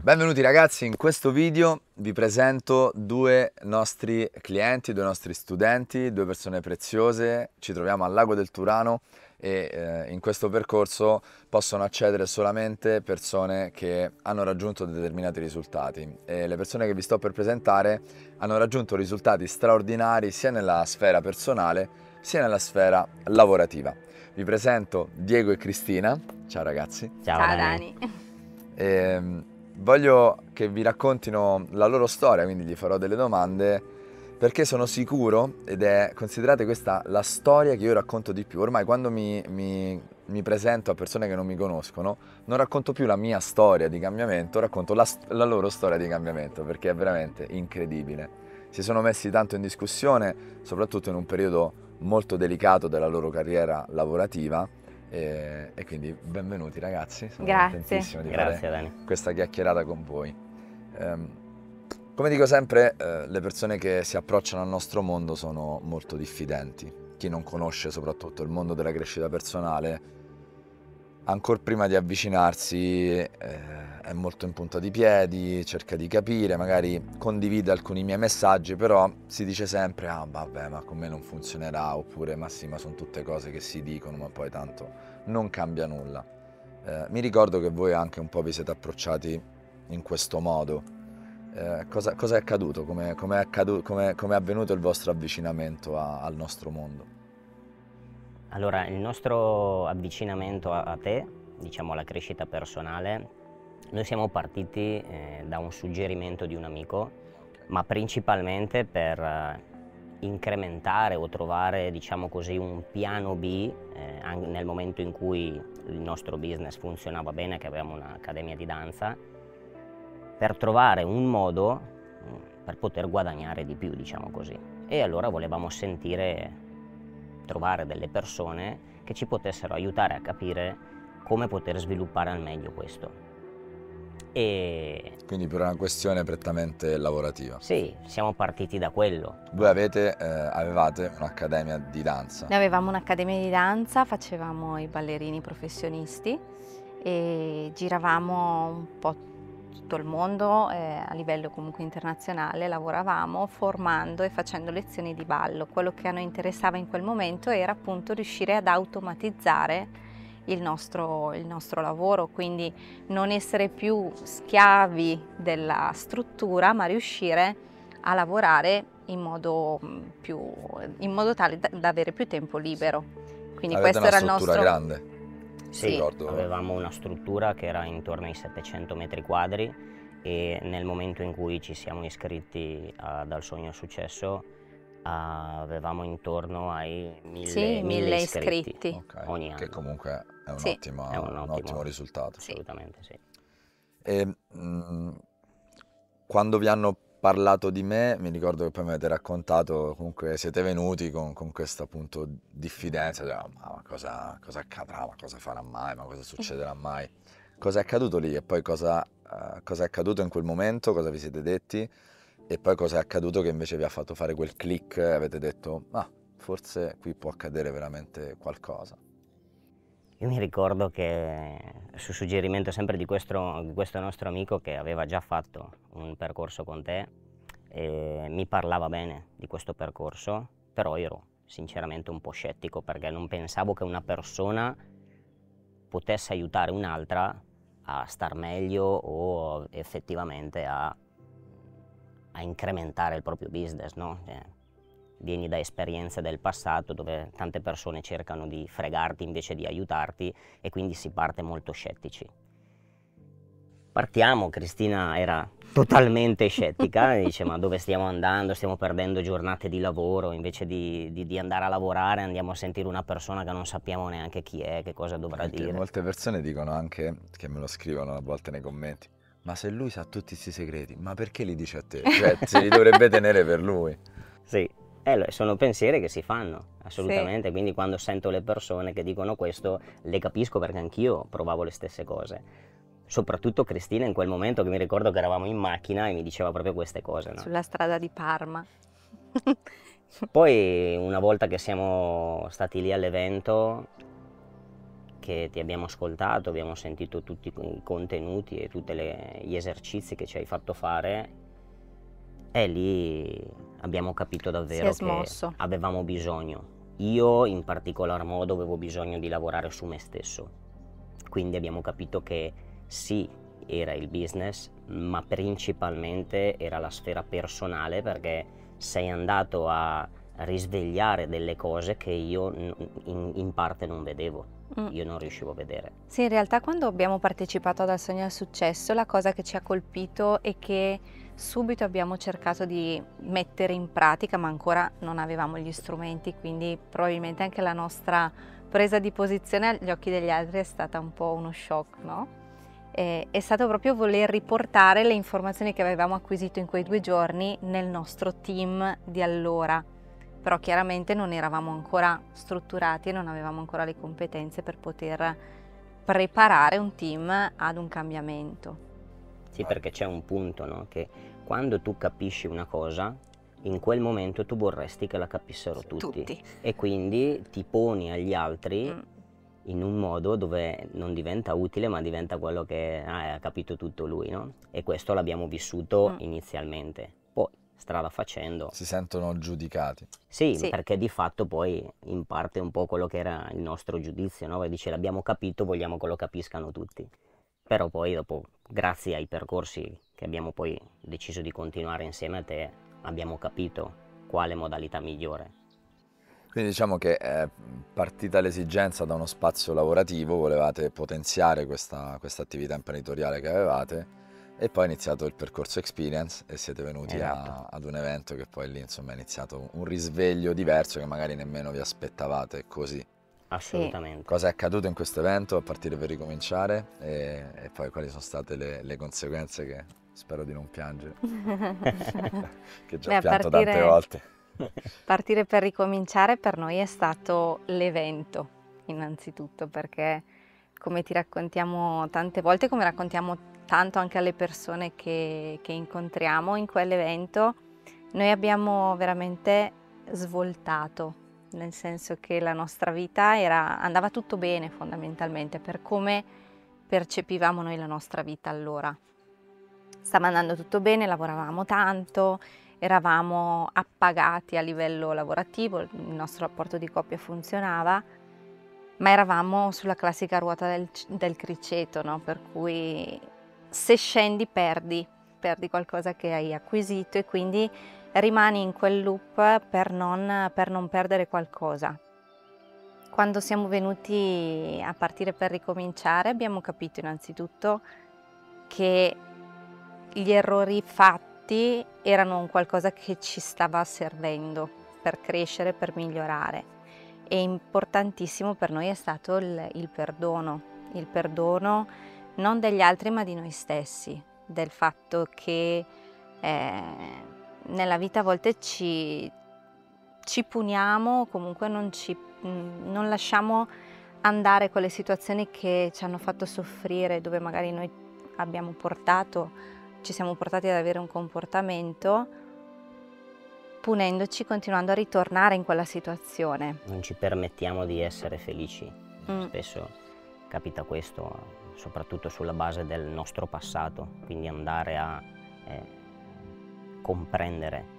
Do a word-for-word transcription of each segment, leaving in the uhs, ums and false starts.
Benvenuti ragazzi, in questo video vi presento due nostri clienti, due nostri studenti, due persone preziose. Ci troviamo al Lago del Turano e eh, in questo percorso possono accedere solamente persone che hanno raggiunto determinati risultati e le persone che vi sto per presentare hanno raggiunto risultati straordinari sia nella sfera personale sia nella sfera lavorativa. Vi presento Diego e Cristina. Ciao ragazzi. Ciao, Ciao Dani. Dani. E voglio che vi raccontino la loro storia, quindi gli farò delle domande perché sono sicuro, ed è, considerate questa la storia che io racconto di più. Ormai quando mi, mi, mi presento a persone che non mi conoscono, non racconto più la mia storia di cambiamento, racconto la, la loro storia di cambiamento, perché è veramente incredibile. Si sono messi tanto in discussione, soprattutto in un periodo molto delicato della loro carriera lavorativa. E, e quindi benvenuti ragazzi, sono Grazie. contentissimo di Grazie, fare Dani. questa chiacchierata con voi. Um, come dico sempre, eh, le persone che si approcciano al nostro mondo sono molto diffidenti. Chi non conosce soprattutto il mondo della crescita personale, ancora prima di avvicinarsi eh, è molto in punta di piedi, cerca di capire, magari condivide alcuni miei messaggi, però si dice sempre ah vabbè, ma con me non funzionerà, oppure ma sì, ma sono tutte cose che si dicono, ma poi tanto non cambia nulla. Eh, mi ricordo che voi anche un po' vi siete approcciati in questo modo. Eh, cosa, cosa è accaduto? Come è accaduto, come, come è avvenuto il vostro avvicinamento a, al nostro mondo? Allora, il nostro avvicinamento a, a te, diciamo alla crescita personale, noi siamo partiti eh, da un suggerimento di un amico, ma principalmente per eh, incrementare o trovare, diciamo così, un piano B eh, anche nel momento in cui il nostro business funzionava bene, che avevamo un'accademia di danza, per trovare un modo per poter guadagnare di più, diciamo così. E allora volevamo sentire, trovare delle persone che ci potessero aiutare a capire come poter sviluppare al meglio questo. E Quindi per una questione prettamente lavorativa. sì, siamo partiti da quello. Voi avete, eh, avevate un'accademia di danza. Noi avevamo un'accademia di danza, facevamo i ballerini professionisti e giravamo un po' tutto il mondo, eh, a livello comunque internazionale, lavoravamo formando e facendo lezioni di ballo. Quello che a noi interessava in quel momento era appunto riuscire ad automatizzare il nostro, il nostro lavoro, quindi non essere più schiavi della struttura, ma riuscire a lavorare in modo, più, in modo tale da, da avere più tempo libero. Quindi Avete questo una era il struttura nostro... grande. Sì, ricordo. avevamo una struttura che era intorno ai settecento metri quadri e nel momento in cui ci siamo iscritti a, dal Sogno al Successo avevamo intorno ai mille, Sì, mille mille iscritti, iscritti. Okay, ogni anno. che comunque è un, Sì. ottimo, È un un ottimo, ottimo risultato. Sì. Assolutamente sì. E, mh, quando vi hanno parlato di me, mi ricordo che poi mi avete raccontato, comunque siete venuti con, con questa appunto diffidenza, cioè, ma cosa, cosa accadrà, ma cosa farà mai, ma cosa succederà mai? Cosa è accaduto lì e poi cosa, uh, cosa è accaduto in quel momento, cosa vi siete detti e poi cosa è accaduto che invece vi ha fatto fare quel click e avete detto, ah, forse qui può accadere veramente qualcosa. Io mi ricordo che su suggerimento sempre di questo, di questo nostro amico che aveva già fatto un percorso con te, eh, mi parlava bene di questo percorso, però ero sinceramente un po' scettico perché non pensavo che una persona potesse aiutare un'altra a star meglio o effettivamente a, a incrementare il proprio business, no? Eh, vieni da esperienze del passato dove tante persone cercano di fregarti invece di aiutarti e quindi si parte molto scettici. Partiamo, Cristina era totalmente scettica, dice ma dove stiamo andando, stiamo perdendo giornate di lavoro, invece di, di, di andare a lavorare andiamo a sentire una persona che non sappiamo neanche chi è, che cosa dovrà Perché dire. molte persone dicono anche, che me lo scrivono a volte nei commenti, ma se lui sa tutti questi segreti, ma perché li dice a te? Cioè, se li dovrebbe tenere per lui. Sì, eh, sono pensieri che si fanno, assolutamente, Sì. quindi quando sento le persone che dicono questo, le capisco perché anch'io provavo le stesse cose. Soprattutto Cristina in quel momento che mi ricordo che eravamo in macchina e mi diceva proprio queste cose, no? Sulla strada di Parma. Poi una volta che siamo stati lì all'evento, che ti abbiamo ascoltato, abbiamo sentito tutti i contenuti e tutti gli esercizi che ci hai fatto fare, e lì abbiamo capito davvero Si è che smosso. avevamo bisogno. Io in particolar modo avevo bisogno di lavorare su me stesso, quindi abbiamo capito che sì, era il business, ma principalmente era la sfera personale, perché sei andato a risvegliare delle cose che io in, in parte non vedevo, Mm. io non riuscivo a vedere. Sì, in realtà quando abbiamo partecipato ad Al Sogno al Successo, la cosa che ci ha colpito è che subito abbiamo cercato di mettere in pratica, ma ancora non avevamo gli strumenti, quindi probabilmente anche la nostra presa di posizione agli occhi degli altri è stata un po' uno shock, no? E, è stato proprio voler riportare le informazioni che avevamo acquisito in quei due giorni nel nostro team di allora. Però chiaramente non eravamo ancora strutturati e non avevamo ancora le competenze per poter preparare un team ad un cambiamento. Sì, perché c'è un punto, no? Che quando tu capisci una cosa, in quel momento tu vorresti che la capissero tutti. Tutti. E quindi ti poni agli altri Mm. in un modo dove non diventa utile, ma diventa quello che ah, ha capito tutto lui, no? E questo l'abbiamo vissuto Mm. inizialmente. Poi, strada facendo, Si sentono giudicati. sì, Sì. perché di fatto poi in parte un po' quello che era il nostro giudizio, no? Dice l'abbiamo capito, vogliamo che lo capiscano tutti. Però poi dopo, grazie ai percorsi che abbiamo poi deciso di continuare insieme a te, abbiamo capito quale modalità migliore. Quindi diciamo che è partita l'esigenza da uno spazio lavorativo, volevate potenziare questa, questa attività imprenditoriale che avevate, e poi è iniziato il percorso Experience e siete venuti a- Esatto. ad un evento che poi lì insomma è iniziato un risveglio diverso che magari nemmeno vi aspettavate, così. Assolutamente. Cosa è accaduto in questo evento a partire per ricominciare e, e poi quali sono state le, le conseguenze, che spero di non piangere, che già Beh, ho a pianto partire- tante volte. Partire per ricominciare per noi è stato l'evento, innanzitutto, perché come ti raccontiamo tante volte, come raccontiamo tanto anche alle persone che, che incontriamo in quell'evento, noi abbiamo veramente svoltato, nel senso che la nostra vita era, andava tutto bene fondamentalmente per come percepivamo noi la nostra vita allora. Stava andando tutto bene, lavoravamo tanto, eravamo appagati a livello lavorativo, il nostro rapporto di coppia funzionava, ma eravamo sulla classica ruota del, del criceto, no? Per cui se scendi perdi, perdi qualcosa che hai acquisito e quindi rimani in quel loop per non, per non perdere qualcosa. Quando siamo venuti a partire per ricominciare abbiamo capito innanzitutto che gli errori fatti erano un qualcosa che ci stava servendo per crescere, per migliorare. E importantissimo per noi è stato il, il perdono, il perdono non degli altri ma di noi stessi, del fatto che eh, nella vita a volte ci, ci puniamo, comunque non, ci, non lasciamo andare quelle situazioni che ci hanno fatto soffrire, dove magari noi abbiamo portato ci siamo portati ad avere un comportamento, punendoci, continuando a ritornare in quella situazione. Non ci permettiamo di essere felici. Mm. Spesso capita questo, soprattutto sulla base del nostro passato, quindi andare a eh, comprendere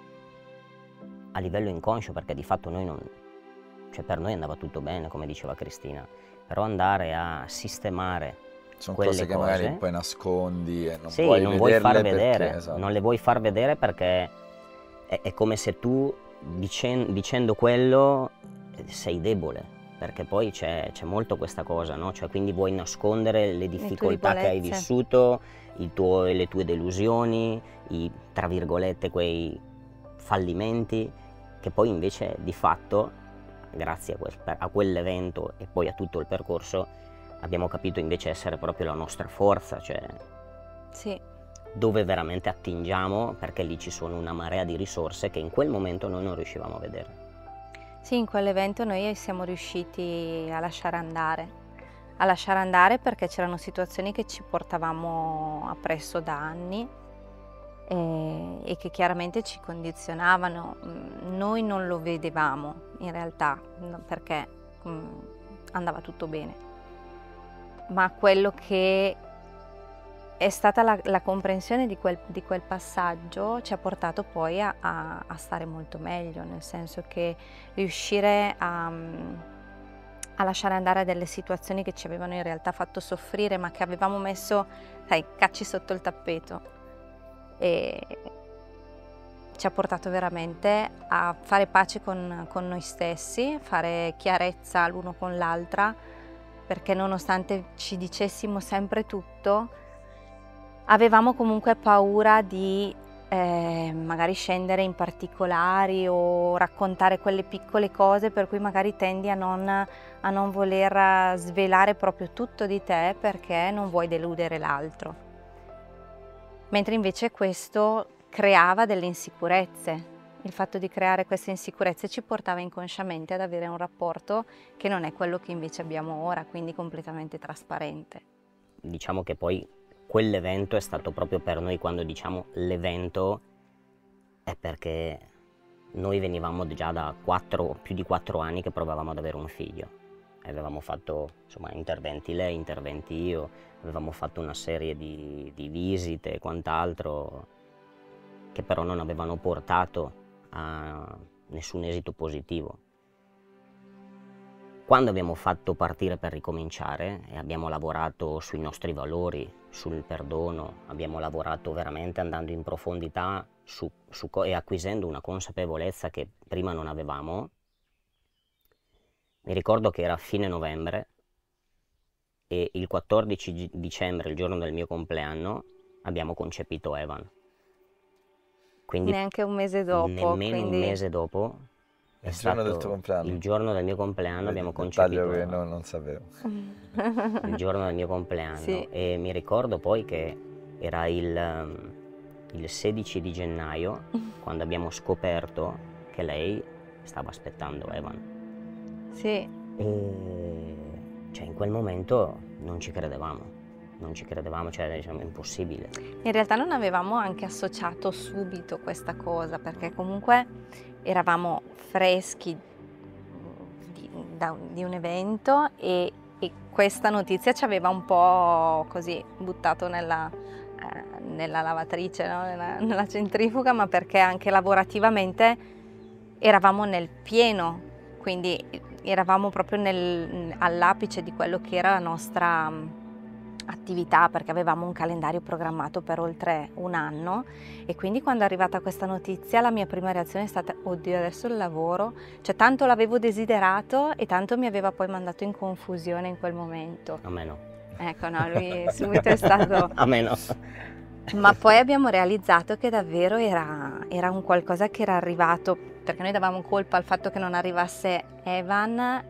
a livello inconscio, perché di fatto noi non, cioè per noi andava tutto bene, come diceva Cristina, però andare a sistemare Sono quelle cose che cose, magari poi nascondi e non sì, vuoi non vuoi far vederle vedere, perché, esatto. non le vuoi far vedere perché è, è come se tu dicen, dicendo quello sei debole, perché poi c'è, c'è molto questa cosa, no? Cioè, quindi vuoi nascondere le difficoltà che hai debolezze. vissuto, il tuo, le tue delusioni, i, tra virgolette, quei fallimenti, che poi invece di fatto, grazie a, quel, a quell'evento e poi a tutto il percorso, abbiamo capito invece essere proprio la nostra forza, cioè Sì. dove veramente attingiamo, perché lì ci sono una marea di risorse che in quel momento noi non riuscivamo a vedere. Sì, in quell'evento noi siamo riusciti a lasciare andare, a lasciare andare perché c'erano situazioni che ci portavamo appresso da anni e, e che chiaramente ci condizionavano. Noi non lo vedevamo in realtà, perché mh, andava tutto bene. ma quello che è stata la, la comprensione di quel, di quel passaggio ci ha portato poi a, a, a stare molto meglio, nel senso che riuscire a, a lasciare andare delle situazioni che ci avevano in realtà fatto soffrire, ma che avevamo messo, sai, cacci sotto il tappeto, e ci ha portato veramente a fare pace con, con noi stessi, fare chiarezza l'uno con l'altra, perché nonostante ci dicessimo sempre tutto, avevamo comunque paura di eh, magari scendere in particolari o raccontare quelle piccole cose per cui magari tendi a non, a non voler svelare proprio tutto di te perché non vuoi deludere l'altro. Mentre invece questo creava delle insicurezze. Il fatto di creare queste insicurezze ci portava inconsciamente ad avere un rapporto che non è quello che invece abbiamo ora, quindi completamente trasparente. Diciamo che poi quell'evento è stato proprio per noi, quando diciamo l'evento, è perché noi venivamo già da quattro, più di quattro anni che provavamo ad avere un figlio. Avevamo fatto insomma interventi lei, interventi io, avevamo fatto una serie di, di visite e quant'altro, che però non avevano portato a nessun esito positivo. Quando abbiamo fatto partire per ricominciare e abbiamo lavorato sui nostri valori, sul perdono, abbiamo lavorato veramente andando in profondità su, su, e acquisendo una consapevolezza che prima non avevamo, mi ricordo che era fine novembre e il quattordici dicembre, il giorno del mio compleanno, abbiamo concepito Evan. Quindi neanche un mese dopo. Nemmeno quindi... un mese dopo. Il giorno del tuo compleanno? Il giorno del mio compleanno. Vedi, abbiamo concepito concepito. Che no, non sapevo. Il giorno del mio compleanno. Sì. E mi ricordo poi che era il, il sedici di gennaio quando abbiamo scoperto che lei stava aspettando Evan. Sì. E cioè in quel momento non ci credevamo. Non ci credevamo, cioè diciamo impossibile. In realtà non avevamo anche associato subito questa cosa, perché comunque eravamo freschi di, da, di un evento e, e questa notizia ci aveva un po' così buttato nella, eh, nella lavatrice, no? nella, nella centrifuga, ma perché anche lavorativamente eravamo nel pieno, quindi eravamo proprio nel, all'apice di quello che era la nostra attività, perché avevamo un calendario programmato per oltre un anno, e quindi quando è arrivata questa notizia la mia prima reazione è stata: oddio, adesso il lavoro, cioè tanto l'avevo desiderato e tanto mi aveva poi mandato in confusione in quel momento. A me no. Ecco, no, lui subito è stato... A me no. Ma poi abbiamo realizzato che davvero era, era un qualcosa che era arrivato, perché noi davamo colpa al fatto che non arrivasse Evan,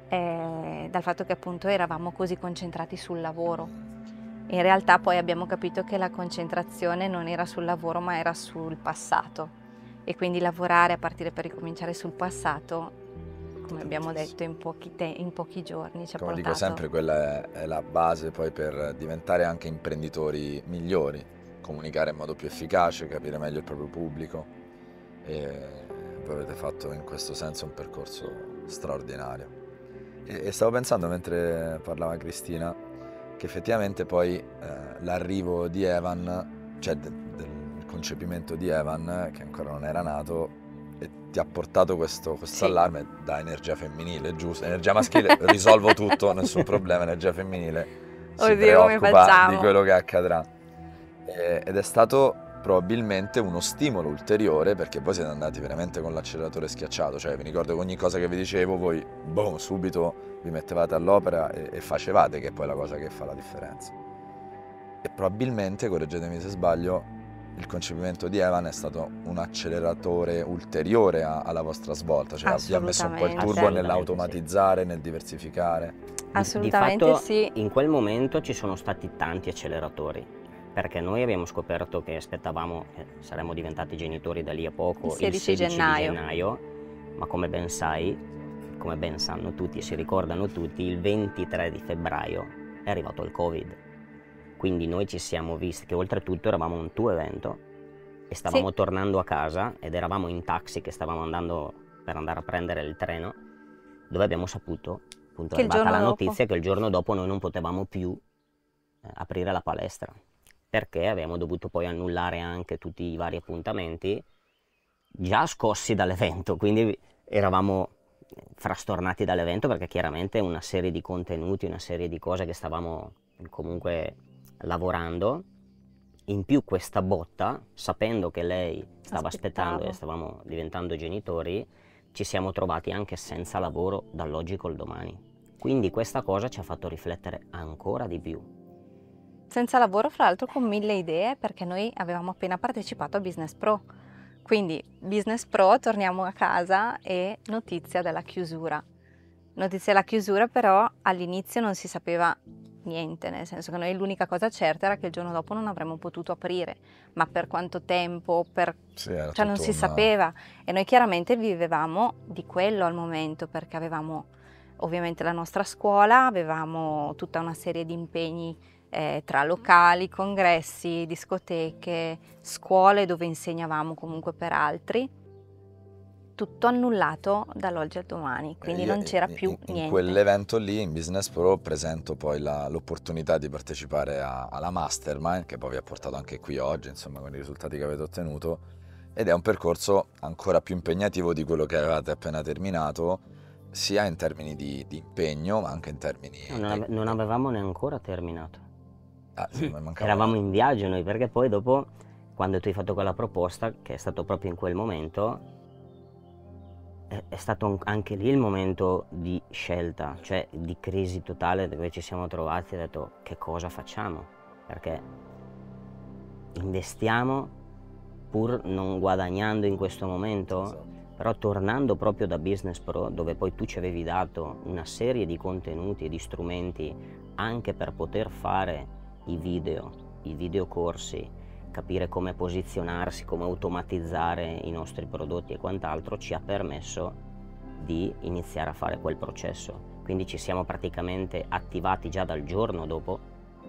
Eh, dal fatto che appunto eravamo così concentrati sul lavoro. In realtà poi abbiamo capito che la concentrazione non era sul lavoro ma era sul passato, e quindi lavorare a partire per ricominciare sul passato, come abbiamo detto, in pochi, te- in pochi giorni ci ha Come portato... dico sempre, quella è, è la base poi per diventare anche imprenditori migliori, comunicare in modo più efficace, capire meglio il proprio pubblico, e voi avete fatto in questo senso un percorso straordinario. E stavo pensando mentre parlava Cristina che effettivamente poi eh, l'arrivo di Evan, cioè de- del concepimento di Evan, che ancora non era nato, e ti ha portato questo, questo Sì. allarme da energia femminile, giusto? Energia maschile, risolvo tutto, nessun problema, energia femminile si Oddio, come preoccupa facciamo? di quello che accadrà. E- ed è stato probabilmente uno stimolo ulteriore, perché poi siete andati veramente con l'acceleratore schiacciato, cioè vi ricordo che ogni cosa che vi dicevo voi boom, subito vi mettevate all'opera e, e facevate, che è poi la cosa che fa la differenza. E probabilmente, correggetemi se sbaglio, il concepimento di Evan è stato un acceleratore ulteriore a, alla vostra svolta, cioè vi ha messo un po' il turbo Assolutamente. nell'automatizzare, nel diversificare. Assolutamente Di fatto, sì. in quel momento ci sono stati tanti acceleratori, perché noi abbiamo scoperto che aspettavamo, eh, saremmo diventati genitori da lì a poco, Il sedici il sedici gennaio. di gennaio, ma come ben sai, come ben sanno tutti e si ricordano tutti, il ventitré di febbraio è arrivato il Covid. Quindi noi ci siamo visti che oltretutto eravamo un tuo evento e stavamo Sì. tornando a casa ed eravamo in taxi che stavamo andando per andare a prendere il treno, dove abbiamo saputo appunto è Che il arrivata la giorno dopo. notizia che il giorno dopo noi non potevamo più eh, aprire la palestra, perché avevamo dovuto poi annullare anche tutti i vari appuntamenti già scossi dall'evento, quindi eravamo frastornati dall'evento perché chiaramente una serie di contenuti, una serie di cose che stavamo comunque lavorando, in più questa botta, sapendo che lei stava aspettando e stavamo diventando genitori, ci siamo trovati anche senza lavoro dall'oggi col domani. Quindi questa cosa ci ha fatto riflettere ancora di più. Senza lavoro, fra l'altro con mille idee, perché noi avevamo appena partecipato a Business Pro. Quindi Business Pro, torniamo a casa e notizia della chiusura. Notizia della chiusura, però all'inizio non si sapeva niente, nel senso che noi l'unica cosa certa era che il giorno dopo non avremmo potuto aprire, ma per quanto tempo, per... Sì, era cioè non tutto si una- sapeva, e noi chiaramente vivevamo di quello al momento, perché avevamo ovviamente la nostra scuola, avevamo tutta una serie di impegni eh, tra locali, congressi, discoteche, scuole dove insegnavamo comunque per altri, tutto annullato dall'oggi al domani, quindi Io non c'era in- più in, in niente. quell'evento lì, in Business Pro, presento poi la- l'opportunità di partecipare a- alla Mastermind, che poi vi ha portato anche qui oggi, insomma, con i risultati che avete ottenuto, ed è un percorso ancora più impegnativo di quello che avevate appena terminato, sia in termini di, di impegno, ma anche in termini... No, non, ave- non avevamo neanche ancora terminato. Ah, sì, ma mancava- Eravamo in viaggio noi, perché poi dopo, quando tu hai fatto quella proposta, che è stato proprio in quel momento, è, è stato un- anche lì il momento di scelta, cioè di crisi totale, dove ci siamo trovati e ho detto che cosa facciamo, perché investiamo pur non guadagnando in questo momento, Esatto. però tornando proprio da Business Pro, dove poi tu ci avevi dato una serie di contenuti e di strumenti anche per poter fare i video, i videocorsi, capire come posizionarsi, come automatizzare i nostri prodotti e quant'altro, ci ha permesso di iniziare a fare quel processo. Quindi ci siamo praticamente attivati già dal giorno dopo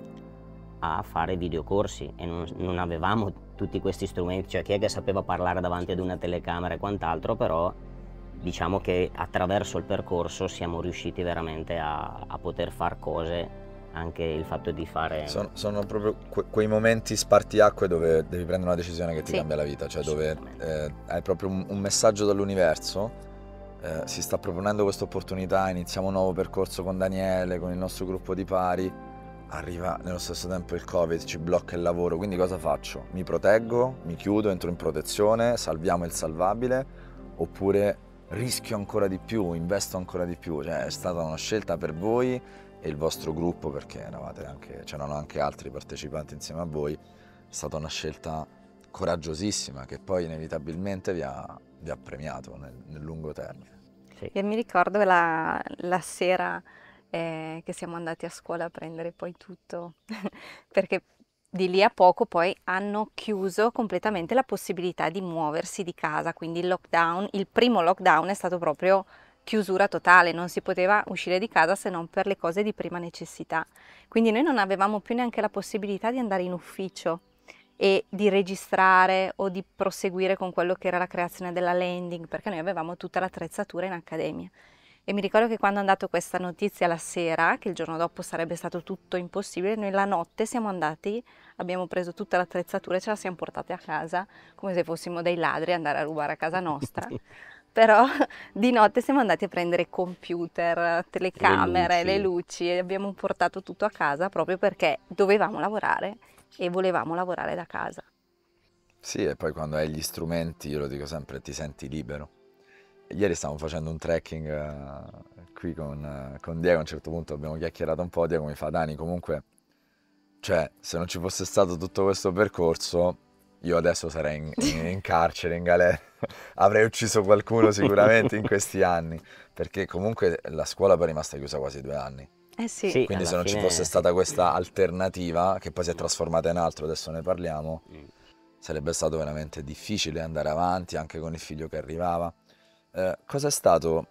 a fare videocorsi e non, non avevamo tutti questi strumenti, cioè chi è che sapeva parlare davanti ad una telecamera e quant'altro, però diciamo che attraverso il percorso siamo riusciti veramente a, a poter fare cose, anche il fatto di fare... Sono, sono proprio que- quei momenti spartiacque dove devi prendere una decisione che ti Sì. cambia la vita, cioè dove Assolutamente. eh, hai proprio un, un messaggio dall'universo, eh, si sta proponendo questa opportunità, iniziamo un nuovo percorso con Daniele, con il nostro gruppo di pari, arriva nello stesso tempo il Covid, ci blocca il lavoro, quindi cosa faccio? Mi proteggo, mi chiudo, entro in protezione, salviamo il salvabile, oppure rischio ancora di più, investo ancora di più, cioè è stata una scelta per voi e il vostro gruppo, perché eravate anche, c'erano anche altri partecipanti insieme a voi, è stata una scelta coraggiosissima che poi inevitabilmente vi ha, vi ha premiato nel, nel lungo termine. Sì. Io mi ricordo la, la sera eh, che siamo andati a scuola a prendere poi tutto, perché di lì a poco poi hanno chiuso completamente la possibilità di muoversi di casa, quindi il lockdown, il primo lockdown è stato proprio chiusura totale, non si poteva uscire di casa se non per le cose di prima necessità. Quindi noi non avevamo più neanche la possibilità di andare in ufficio e di registrare o di proseguire con quello che era la creazione della landing, perché noi avevamo tutta l'attrezzatura in accademia. E mi ricordo che quando è andata questa notizia la sera, che il giorno dopo sarebbe stato tutto impossibile, noi la notte siamo andati, abbiamo preso tutta l'attrezzatura e ce la siamo portati a casa, come se fossimo dei ladri, andare a rubare a casa nostra. Però di notte siamo andati a prendere computer, telecamere, le Le luci. luci e abbiamo portato tutto a casa proprio perché dovevamo lavorare e volevamo lavorare da casa. Sì, e poi quando hai gli strumenti, io lo dico sempre, ti senti libero. Ieri stavamo facendo un trekking eh, qui con, eh, con Diego, a un certo punto abbiamo chiacchierato un po', Diego mi fa, Dani, comunque, cioè, se non ci fosse stato tutto questo percorso, io adesso sarei in, in- in carcere, in galera, avrei ucciso qualcuno sicuramente in questi anni, perché comunque la scuola poi è rimasta chiusa quasi due anni. Eh sì, Sì, Quindi se alla non ci fine fosse sì. stata questa alternativa, che poi si è trasformata in altro, adesso ne parliamo, Mm. sarebbe stato veramente difficile andare avanti anche con il figlio che arrivava. Eh, cosa è stato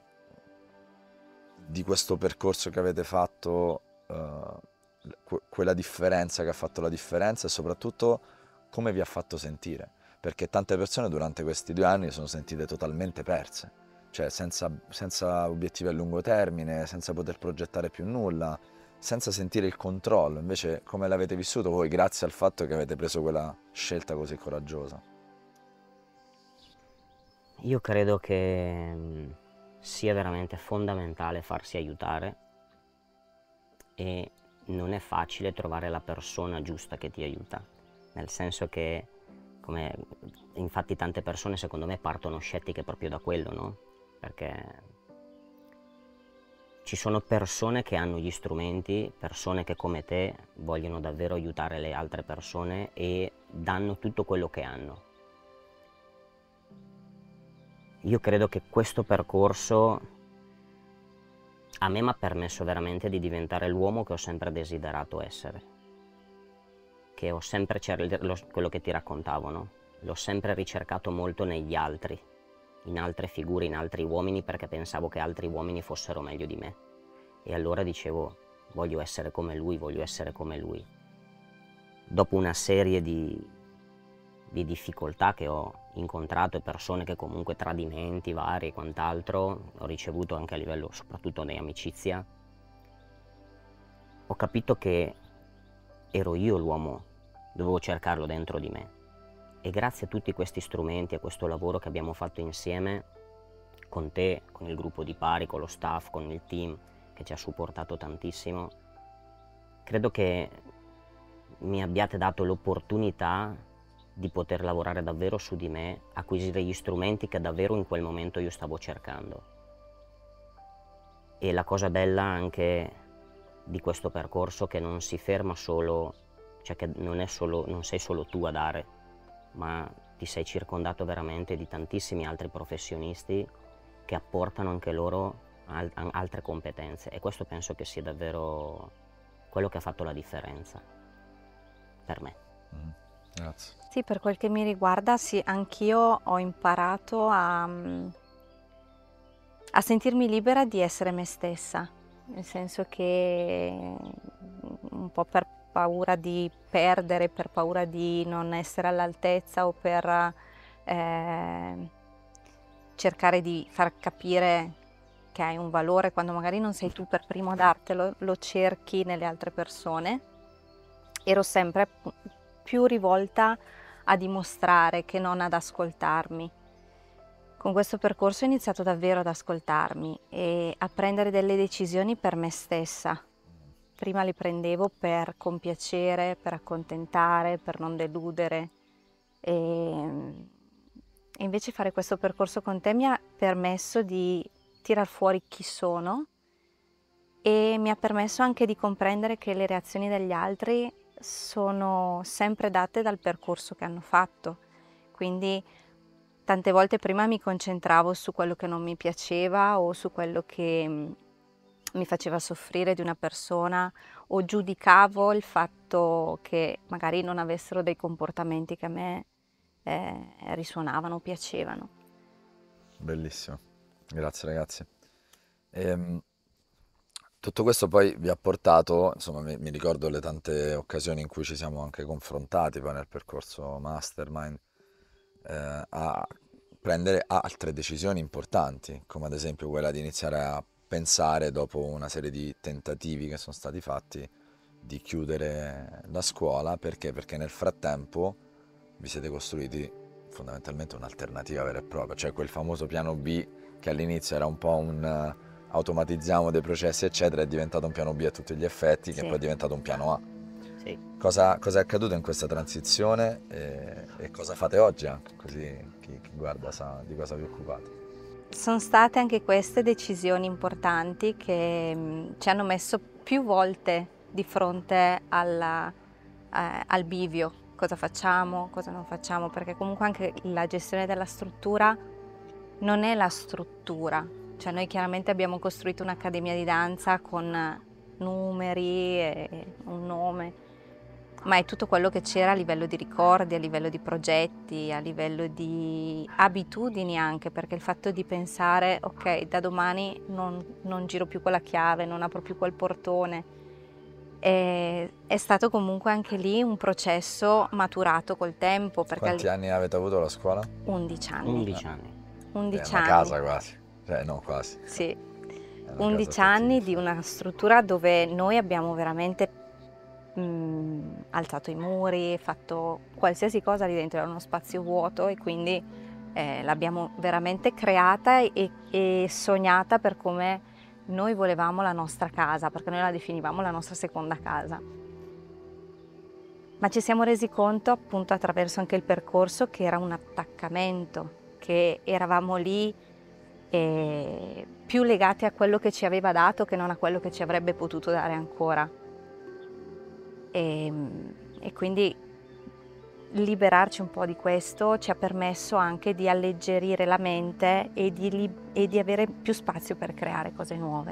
di questo percorso che avete fatto, eh, que- quella differenza che ha fatto la differenza e soprattutto come vi ha fatto sentire? Perché tante persone durante questi due anni sono sentite totalmente perse, cioè senza, senza obiettivi a lungo termine, senza poter progettare più nulla, senza sentire il controllo. Invece come l'avete vissuto voi grazie al fatto che avete preso quella scelta così coraggiosa? Io credo che mh, sia veramente fondamentale farsi aiutare, e non è facile trovare la persona giusta che ti aiuta, nel senso che, come infatti tante persone secondo me partono scettiche proprio da quello, no? Perché ci sono persone che hanno gli strumenti, persone che come te vogliono davvero aiutare le altre persone e danno tutto quello che hanno. Io credo che questo percorso a me mi ha permesso veramente di diventare l'uomo che ho sempre desiderato essere, che ho sempre, quello che ti raccontavo, no? L'ho sempre ricercato molto negli altri, in altre figure, in altri uomini, perché pensavo che altri uomini fossero meglio di me. E allora dicevo, voglio essere come lui, voglio essere come lui. Dopo una serie di, di difficoltà che ho incontrato e persone che comunque tradimenti vari e quant'altro ho ricevuto anche a livello soprattutto di amicizia, ho capito che ero io l'uomo, dovevo cercarlo dentro di me. E grazie a tutti questi strumenti, a questo lavoro che abbiamo fatto insieme, con te, con il gruppo di pari, con lo staff, con il team che ci ha supportato tantissimo, credo che mi abbiate dato l'opportunità di poter lavorare davvero su di me, acquisire gli strumenti che davvero in quel momento io stavo cercando. E la cosa bella anche di questo percorso è che non si ferma solo, cioè che non, è solo, non sei solo tu a dare, ma ti sei circondato veramente di tantissimi altri professionisti che apportano anche loro al, altre competenze, e questo penso che sia davvero quello che ha fatto la differenza per me. Mm, grazie. Sì, per quel che mi riguarda, sì, anch'io ho imparato a, a sentirmi libera di essere me stessa, nel senso che un po' per paura di perdere, per paura di non essere all'altezza o per eh, cercare di far capire che hai un valore quando magari non sei tu per primo a dartelo, lo cerchi nelle altre persone. Ero sempre più rivolta a dimostrare che non ad ascoltarmi. Con questo percorso ho iniziato davvero ad ascoltarmi e a prendere delle decisioni per me stessa. Prima le prendevo per compiacere, per accontentare, per non deludere. E invece fare questo percorso con te mi ha permesso di tirar fuori chi sono e mi ha permesso anche di comprendere che le reazioni degli altri sono sempre date dal percorso che hanno fatto. Quindi tante volte prima mi concentravo su quello che non mi piaceva o su quello che mi faceva soffrire di una persona, o giudicavo il fatto che magari non avessero dei comportamenti che a me eh, risuonavano o piacevano. Bellissimo, grazie ragazzi. Ehm, tutto questo poi vi ha portato, insomma mi, mi ricordo le tante occasioni in cui ci siamo anche confrontati poi nel percorso Mastermind, eh, a prendere altre decisioni importanti, come ad esempio quella di iniziare a pensare, dopo una serie di tentativi che sono stati fatti, di chiudere la scuola. Perché? Perché nel frattempo vi siete costruiti fondamentalmente un'alternativa vera e propria, cioè quel famoso piano B che all'inizio era un po' un uh, automatizziamo dei processi eccetera, è diventato un piano B a tutti gli effetti, che Sì. poi è diventato un piano A. Sì. Cosa, cosa è accaduto in questa transizione e, e cosa fate oggi anche, così chi, chi guarda sa di cosa vi occupate. Sono state anche queste decisioni importanti che mh, ci hanno messo più volte di fronte alla, eh, al bivio. Cosa facciamo, cosa non facciamo, perché comunque anche la gestione della struttura non è la struttura. Cioè noi chiaramente abbiamo costruito un'accademia di danza con numeri e un nome, ma è tutto quello che c'era a livello di ricordi, a livello di progetti, a livello di abitudini anche, perché il fatto di pensare, ok, da domani non, non giro più quella chiave, non apro più quel portone, è, è stato comunque anche lì un processo maturato col tempo. Perché Quanti anni avete avuto la scuola? undici anni. undici anni. undici È una anni. casa quasi. Cioè, no, quasi. Sì, È una undici casa anni tutti- di una struttura dove noi abbiamo veramente mm, alzato i muri, fatto qualsiasi cosa lì dentro, era uno spazio vuoto e quindi eh, l'abbiamo veramente creata e, e sognata per come noi volevamo la nostra casa, perché noi la definivamo la nostra seconda casa. Ma ci siamo resi conto appunto attraverso anche il percorso che era un attaccamento, che eravamo lì eh, più legati a quello che ci aveva dato che non a quello che ci avrebbe potuto dare ancora. E, e quindi liberarci un po' di questo ci ha permesso anche di alleggerire la mente e di, li- e di avere più spazio per creare cose nuove.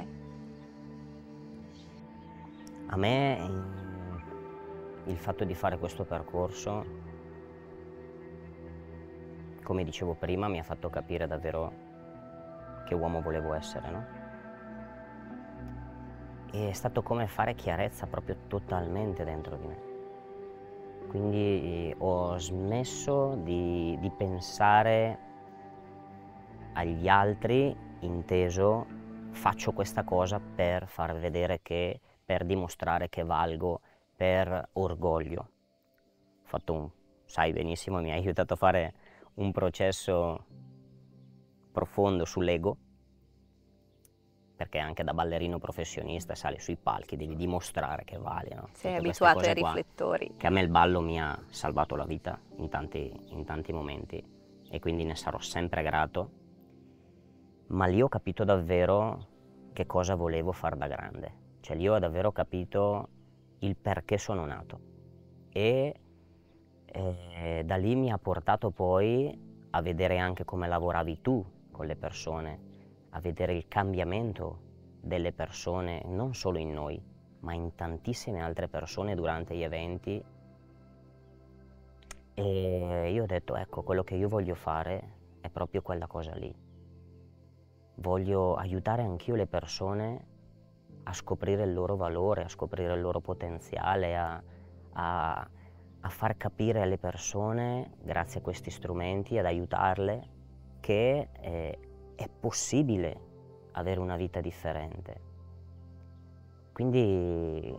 A me eh, il fatto di fare questo percorso, come dicevo prima, mi ha fatto capire davvero che uomo volevo essere, no? E è stato come fare chiarezza proprio totalmente dentro di me. Quindi ho smesso di, di pensare agli altri, inteso faccio questa cosa per far vedere che, per dimostrare che valgo, per orgoglio. Ho fatto un, sai benissimo, mi ha aiutato a fare un processo profondo sull'ego, perché anche da ballerino professionista sali sui palchi, devi dimostrare che vali, no? Sei Tutte queste abituato ai cose qua, riflettori. che a me il ballo mi ha salvato la vita in tanti, in tanti momenti e quindi ne sarò sempre grato, ma lì ho capito davvero che cosa volevo far da grande, cioè lì ho davvero capito il perché sono nato e eh, da lì mi ha portato poi a vedere anche come lavoravi tu con le persone, a vedere il cambiamento delle persone, non solo in noi, ma in tantissime altre persone durante gli eventi. E io ho detto, ecco, quello che io voglio fare è proprio quella cosa lì. Voglio aiutare anch'io le persone a scoprire il loro valore, a scoprire il loro potenziale, a, a, a far capire alle persone, grazie a questi strumenti, ad aiutarle, che eh, è possibile avere una vita differente. Quindi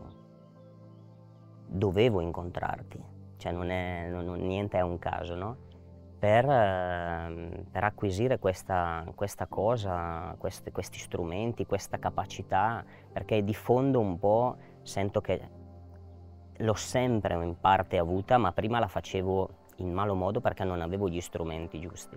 dovevo incontrarti, cioè non è, non, non, niente è un caso, no? Per, eh, per acquisire questa, questa cosa, questi, questi strumenti, questa capacità, perché di fondo un po' sento che l'ho sempre in parte avuta, ma prima la facevo in malo modo perché non avevo gli strumenti giusti.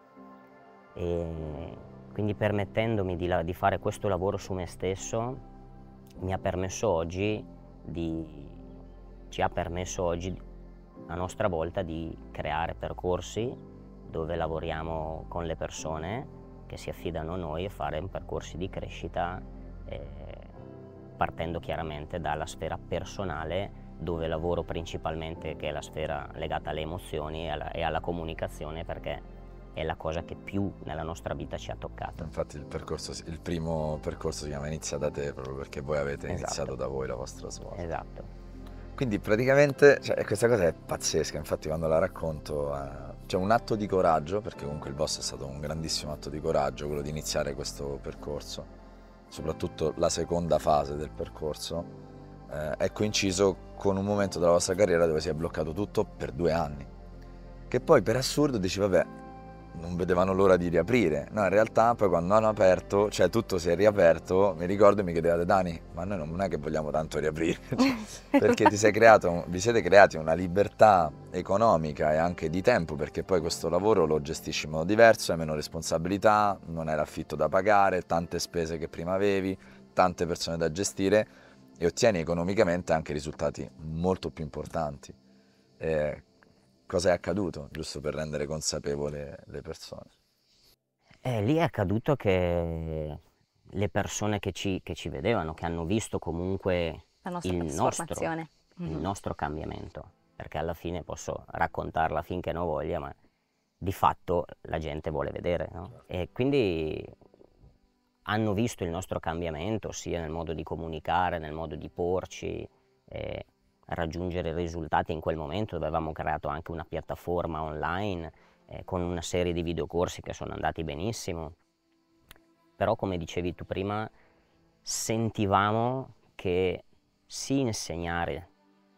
E quindi permettendomi di, di fare questo lavoro su me stesso mi ha permesso oggi di, ci ha permesso oggi a nostra volta di creare percorsi dove lavoriamo con le persone che si affidano a noi e fare percorsi di crescita eh, partendo chiaramente dalla sfera personale, dove lavoro principalmente, che è la sfera legata alle emozioni e alla, e alla comunicazione, perché è la cosa che più nella nostra vita ci ha toccato. Infatti il, percorso, il primo percorso si chiama Inizia da te, proprio perché voi avete Esatto. iniziato da voi la vostra scuola. Esatto. Quindi praticamente, cioè, questa cosa è pazzesca, infatti quando la racconto eh, c'è un atto di coraggio, perché comunque il vostro è stato un grandissimo atto di coraggio, quello di iniziare questo percorso, soprattutto la seconda fase del percorso, eh, è coinciso con un momento della vostra carriera dove si è bloccato tutto per due anni, che poi per assurdo dici vabbè, non vedevano l'ora di riaprire. No, in realtà poi quando hanno aperto, cioè tutto si è riaperto, mi ricordo e mi chiedevate Dani, ma noi non è che vogliamo tanto riaprire, cioè, perché ti sei creato, vi siete creati una libertà economica e anche di tempo, perché poi questo lavoro lo gestisci in modo diverso, hai meno responsabilità, non hai l'affitto da pagare, tante spese che prima avevi, tante persone da gestire e ottieni economicamente anche risultati molto più importanti. Eh, Cosa è accaduto, giusto per rendere consapevole le persone? Eh, lì è accaduto che le persone che ci, che ci vedevano, che hanno visto comunque La nostra il nostro, trasformazione. il Mhm. nostro cambiamento, perché alla fine posso raccontarla finché non voglia, ma di fatto la gente vuole vedere, no? E quindi hanno visto il nostro cambiamento sia nel modo di comunicare, nel modo di porci, eh, raggiungere risultati. In quel momento avevamo creato anche una piattaforma online eh, con una serie di videocorsi che sono andati benissimo, però come dicevi tu prima, sentivamo che sì, insegnare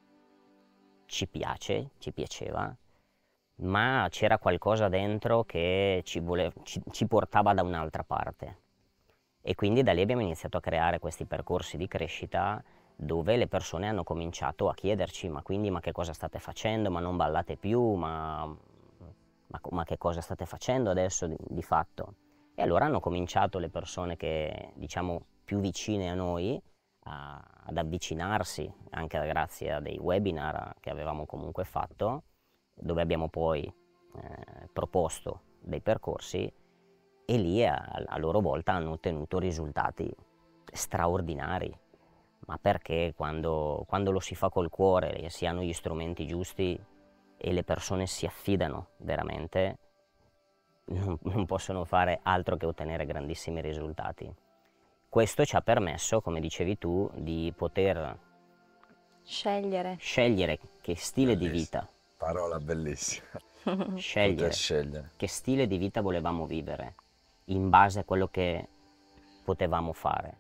ci piace, ci piaceva, ma c'era qualcosa dentro che ci, vole- ci, ci portava da un'altra parte. E quindi da lì abbiamo iniziato a creare questi percorsi di crescita dove le persone hanno cominciato a chiederci ma quindi ma che cosa state facendo, ma non ballate più, ma, ma, ma che cosa state facendo adesso di, di fatto? E allora hanno cominciato le persone che diciamo più vicine a noi a, ad avvicinarsi, anche grazie a dei webinar che avevamo comunque fatto, dove abbiamo poi eh, proposto dei percorsi e lì a, a loro volta hanno ottenuto risultati straordinari, ma perché quando, quando lo si fa col cuore e si hanno gli strumenti giusti e le persone si affidano veramente, non, non possono fare altro che ottenere grandissimi risultati. Questo ci ha permesso, come dicevi tu, di poter Scegliere. scegliere che stile Bellissimo. di vita, Parola bellissima. scegliere Poter scegliere. che stile di vita volevamo vivere in base a quello che potevamo fare.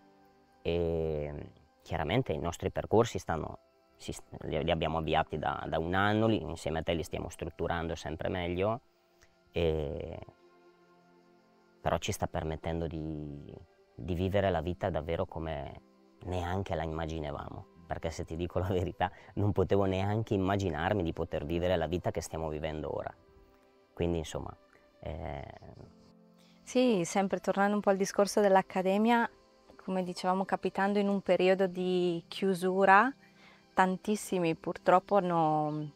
E chiaramente i nostri percorsi stanno, si, li abbiamo avviati da, da un anno, li, insieme a te li stiamo strutturando sempre meglio, e, però ci sta permettendo di, di vivere la vita davvero come neanche la immaginavamo, perché se ti dico la verità non potevo neanche immaginarmi di poter vivere la vita che stiamo vivendo ora. Quindi insomma... Eh... Sì, sempre tornando un po' al discorso dell'accademia, come dicevamo, capitando in un periodo di chiusura, tantissimi purtroppo hanno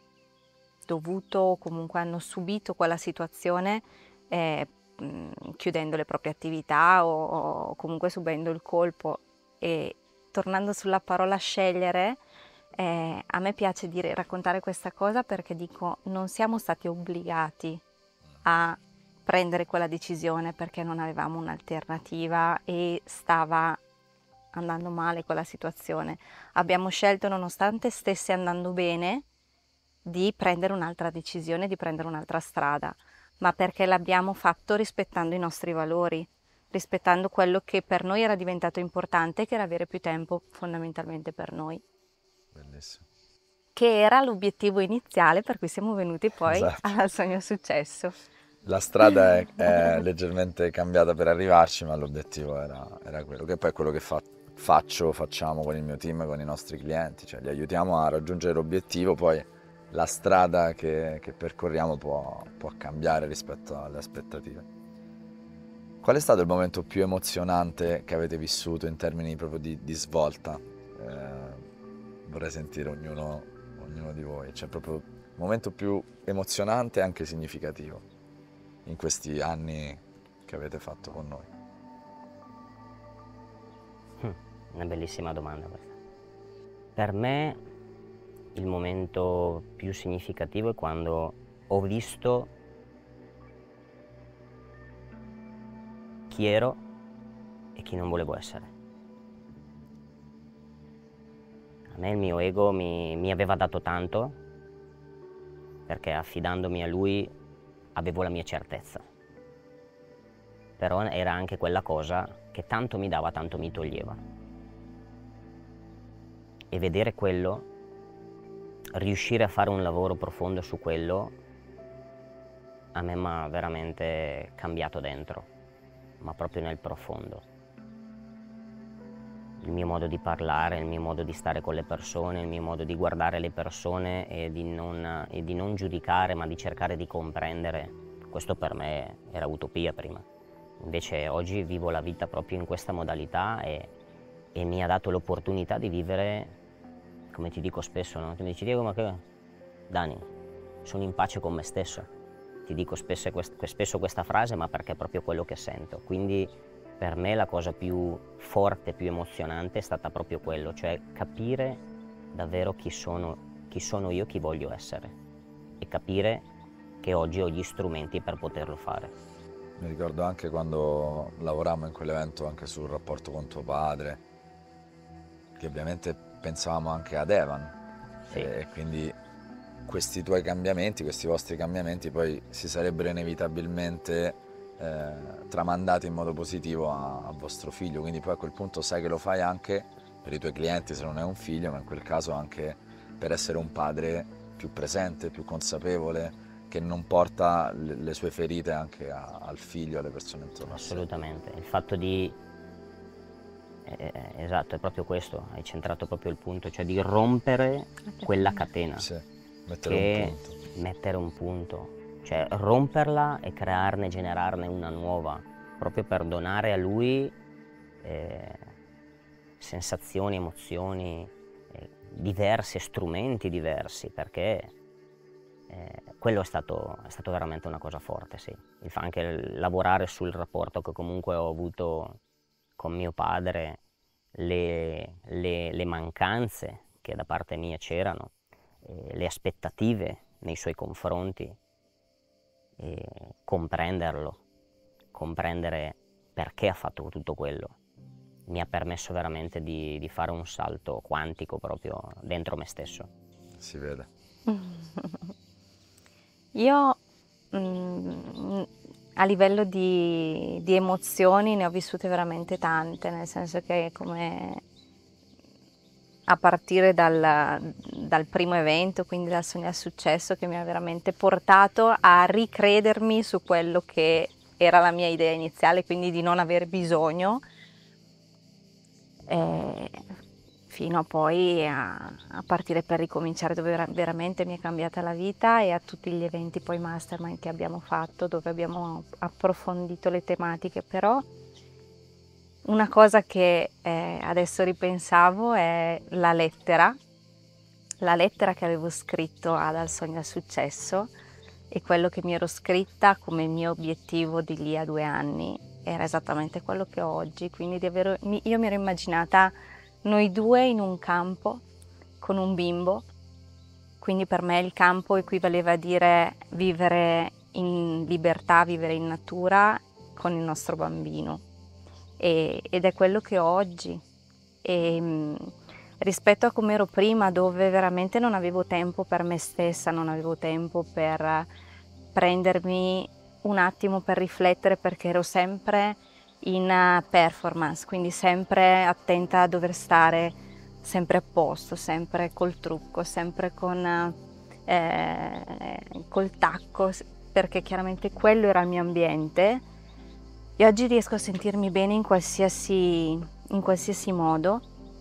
dovuto o comunque hanno subito quella situazione eh, chiudendo le proprie attività o, o comunque subendo il colpo. E tornando sulla parola scegliere, eh, a me piace dire, raccontare questa cosa perché dico non siamo stati obbligati a prendere quella decisione perché non avevamo un'alternativa e stava andando male quella situazione. Abbiamo scelto, nonostante stesse andando bene, di prendere un'altra decisione, di prendere un'altra strada, ma perché l'abbiamo fatto rispettando i nostri valori, rispettando quello che per noi era diventato importante, che era avere più tempo fondamentalmente per noi. Bellissimo. Che era l'obiettivo iniziale per cui siamo venuti poi Esatto. al Sogno Successo. La strada è, è leggermente cambiata per arrivarci, ma l'obiettivo era, era quello, che poi è quello che fa, faccio, facciamo con il mio team, con i nostri clienti, cioè li aiutiamo a raggiungere l'obiettivo, poi la strada che, che percorriamo può, può cambiare rispetto alle aspettative. Qual è stato il momento più emozionante che avete vissuto in termini proprio di, di svolta? Eh, vorrei sentire ognuno, ognuno di voi, cioè proprio il momento più emozionante e anche significativo in questi anni che avete fatto con noi? Una bellissima domanda questa. Per me il momento più significativo è quando ho visto chi ero e chi non volevo essere. A me il mio ego mi, mi aveva dato tanto, perché affidandomi a lui avevo la mia certezza, però era anche quella cosa che tanto mi dava, tanto mi toglieva. E vedere quello, riuscire a fare un lavoro profondo su quello, a me mi ha veramente cambiato dentro, ma proprio nel profondo. Il mio modo di parlare, il mio modo di stare con le persone, il mio modo di guardare le persone e di non, e di non giudicare, ma di cercare di comprendere. Questo per me era utopia prima. Invece oggi vivo la vita proprio in questa modalità e, e mi ha dato l'opportunità di vivere, come ti dico spesso, no? Tu mi dici, Diego, ma che... Dani, sono in pace con me stesso. Ti dico spesso, spesso questa frase, ma perché è proprio quello che sento. Quindi per me la cosa più forte, più emozionante è stata proprio quello, cioè capire davvero chi sono, chi sono io, chi voglio essere e capire che oggi ho gli strumenti per poterlo fare. Mi ricordo anche quando lavorammo in quell'evento anche sul rapporto con tuo padre, che ovviamente pensavamo anche ad Evan, Sì. E quindi questi tuoi cambiamenti, questi vostri cambiamenti poi si sarebbero inevitabilmente eh, tramandate in modo positivo a, a vostro figlio, quindi poi a quel punto sai che lo fai anche per i tuoi clienti se non è un figlio, ma in quel caso anche per essere un padre più presente, più consapevole, che non porta le, le sue ferite anche a, al figlio, alle persone intorno a sé. Assolutamente, il fatto di, eh, esatto, è proprio questo, hai centrato proprio il punto, cioè di rompere quella catena, sì, mettere che un punto. mettere un punto, cioè romperla e crearne, generarne una nuova, proprio per donare a lui eh, sensazioni, emozioni eh, diverse, strumenti diversi, perché Eh, quello è stato, è stato veramente una cosa forte, sì. Il fa anche il lavorare sul rapporto che comunque ho avuto con mio padre, le, le, le mancanze che da parte mia c'erano, eh, le aspettative nei suoi confronti, e comprenderlo, comprendere perché ha fatto tutto quello, mi ha permesso veramente di, di fare un salto quantico proprio dentro me stesso. Si vede. Io mm, a livello di, di emozioni ne ho vissute veramente tante, nel senso che come a partire dal, dal primo evento, quindi dal Sogno al Successo, che mi ha veramente portato a ricredermi su quello che era la mia idea iniziale, quindi di non avere bisogno, eh, fino a poi a, a partire per ricominciare, dove vera- veramente mi è cambiata la vita, e a tutti gli eventi poi mastermind che abbiamo fatto, dove abbiamo approfondito le tematiche. Però una cosa che eh, adesso ripensavo è la lettera, la lettera che avevo scritto a Dal Sogno al Successo, e quello che mi ero scritta come mio obiettivo di lì a due anni era esattamente quello che ho oggi, quindi di avere, io mi ero immaginata noi due in un campo con un bimbo, quindi per me il campo equivaleva a dire vivere in libertà, vivere in natura con il nostro bambino, e, ed è quello che ho oggi. E, mh, rispetto a come ero prima, dove veramente non avevo tempo per me stessa, non avevo tempo per prendermi un attimo per riflettere, perché ero sempre in performance, quindi sempre attenta a dover stare sempre a posto, sempre col trucco, sempre con eh, col tacco, perché chiaramente quello era il mio ambiente. E oggi riesco a sentirmi bene in qualsiasi, in qualsiasi modo,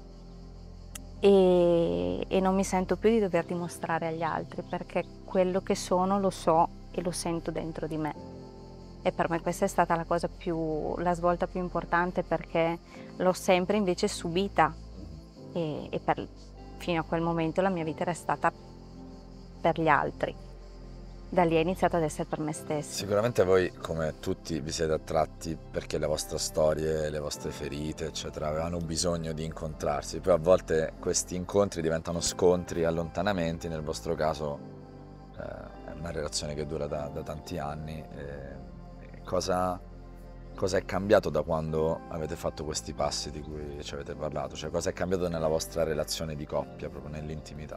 e, e non mi sento più di dover dimostrare agli altri, perché quello che sono lo so e lo sento dentro di me. E per me questa è stata la cosa più, la svolta più importante, perché l'ho sempre invece subita, e, e per, fino a quel momento la mia vita era stata per gli altri. Da lì è iniziato ad essere per me stessa. Sicuramente voi, come tutti, vi siete attratti perché le vostre storie, le vostre ferite, eccetera, avevano bisogno di incontrarsi. Poi a volte questi incontri diventano scontri, allontanamenti. Nel vostro caso eh, è una relazione che dura da, da tanti anni. E, Cosa, cosa è cambiato da quando avete fatto questi passi di cui ci avete parlato? Cioè, cosa è cambiato nella vostra relazione di coppia, proprio nell'intimità?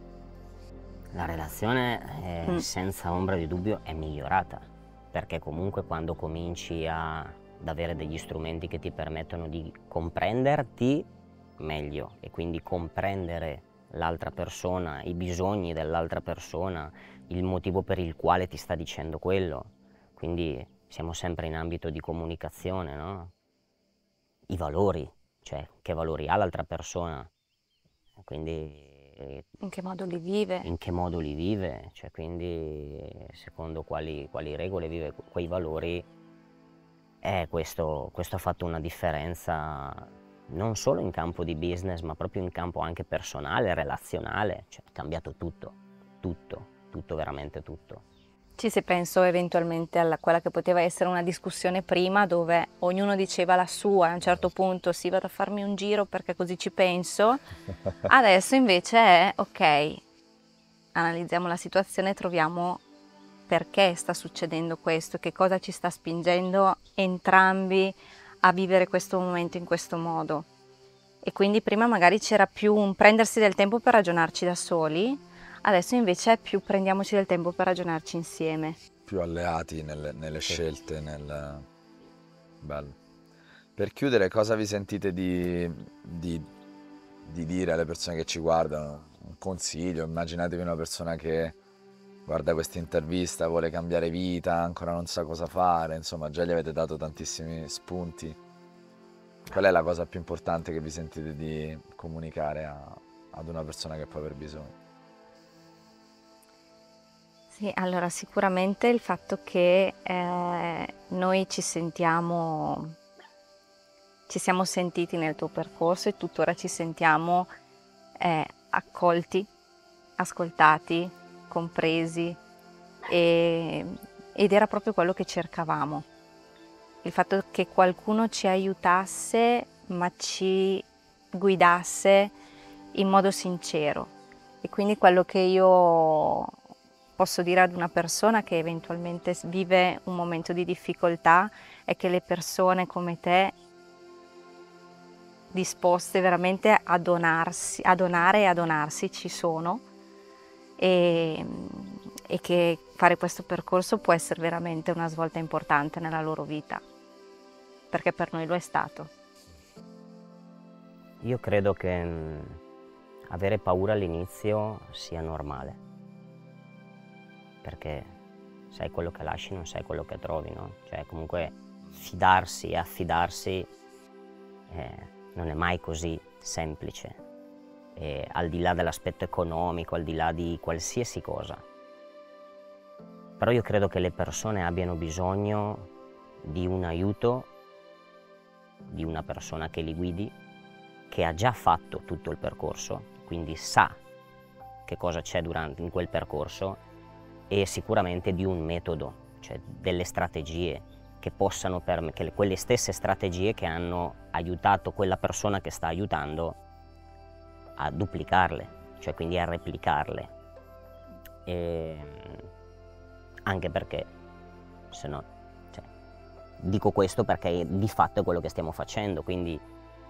La relazione, eh, Mm. senza ombra di dubbio, è migliorata, perché comunque quando cominci a, ad avere degli strumenti che ti permettono di comprenderti meglio, e quindi comprendere l'altra persona, i bisogni dell'altra persona, il motivo per il quale ti sta dicendo quello, quindi siamo sempre in ambito di comunicazione, no? I valori, cioè che valori ha l'altra persona, quindi In che modo li vive? in che modo li vive, cioè quindi secondo quali, quali regole vive quei valori. Eh, questo, questo ha fatto una differenza non solo in campo di business, ma proprio in campo anche personale, relazionale, cioè è cambiato tutto, tutto, tutto, veramente tutto. Ci se penso eventualmente a quella che poteva essere una discussione prima, dove ognuno diceva la sua, e a un certo punto sì, vado a farmi un giro perché così ci penso. Adesso invece è ok, analizziamo la situazione e troviamo perché sta succedendo questo, che cosa ci sta spingendo entrambi a vivere questo momento in questo modo. E quindi prima magari c'era più un prendersi del tempo per ragionarci da soli, adesso invece è più prendiamoci del tempo per ragionarci insieme. più alleati nelle, nelle Sì. scelte, nel... Bello. Per chiudere, cosa vi sentite di, di, di dire alle persone che ci guardano? Un consiglio, immaginatevi una persona che guarda questa intervista, vuole cambiare vita, ancora non sa cosa fare, insomma già gli avete dato tantissimi spunti. Qual è la cosa più importante che vi sentite di comunicare a- ad una persona che può aver bisogno? Sì, allora sicuramente il fatto che eh, noi ci sentiamo, ci siamo sentiti nel tuo percorso e tuttora ci sentiamo eh, accolti, ascoltati, compresi e- ed era proprio quello che cercavamo. Il fatto che qualcuno ci aiutasse ma ci guidasse in modo sincero. E quindi quello che io posso dire ad una persona che eventualmente s- vive un momento di difficoltà è che le persone come te, disposte veramente a donarsi, a donare e a donarsi, ci sono e, e che fare questo percorso può essere veramente una svolta importante nella loro vita, perché per noi lo è stato. Io credo che mh, avere paura all'inizio sia normale, perché sai quello che lasci, non sai quello che trovi, no? Cioè comunque fidarsi e affidarsi eh, non è mai così semplice, e al di là dell'aspetto economico, al di là di qualsiasi cosa. Però io credo che le persone abbiano bisogno di un aiuto, di una persona che li guidi, che ha già fatto tutto il percorso, quindi sa che cosa c'è durante in quel percorso, e sicuramente di un metodo, cioè delle strategie che possano permettere, quelle stesse strategie che hanno aiutato quella persona che sta aiutando a duplicarle, cioè quindi a replicarle. E anche perché, se no, cioè, dico questo perché di fatto è quello che stiamo facendo, quindi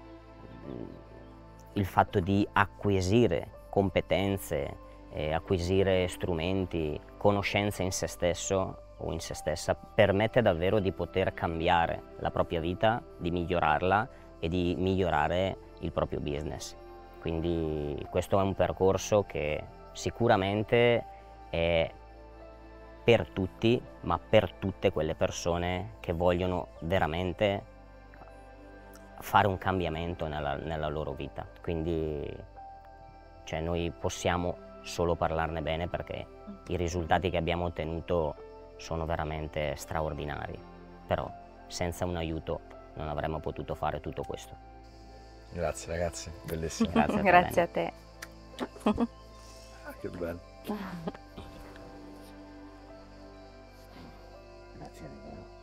il fatto di acquisire competenze, eh, acquisire strumenti, conoscenze in se stesso o in se stessa permette davvero di poter cambiare la propria vita, di migliorarla e di migliorare il proprio business. Quindi questo è un percorso che sicuramente è per tutti, ma per tutte quelle persone che vogliono veramente fare un cambiamento nella, nella loro vita. Quindi cioè, noi possiamo solo parlarne bene perché i risultati che abbiamo ottenuto sono veramente straordinari, però senza un aiuto non avremmo potuto fare tutto questo. Grazie ragazzi, bellissimo. Grazie a te, Grazie a Leni. te. Ah, che bello. Grazie davvero.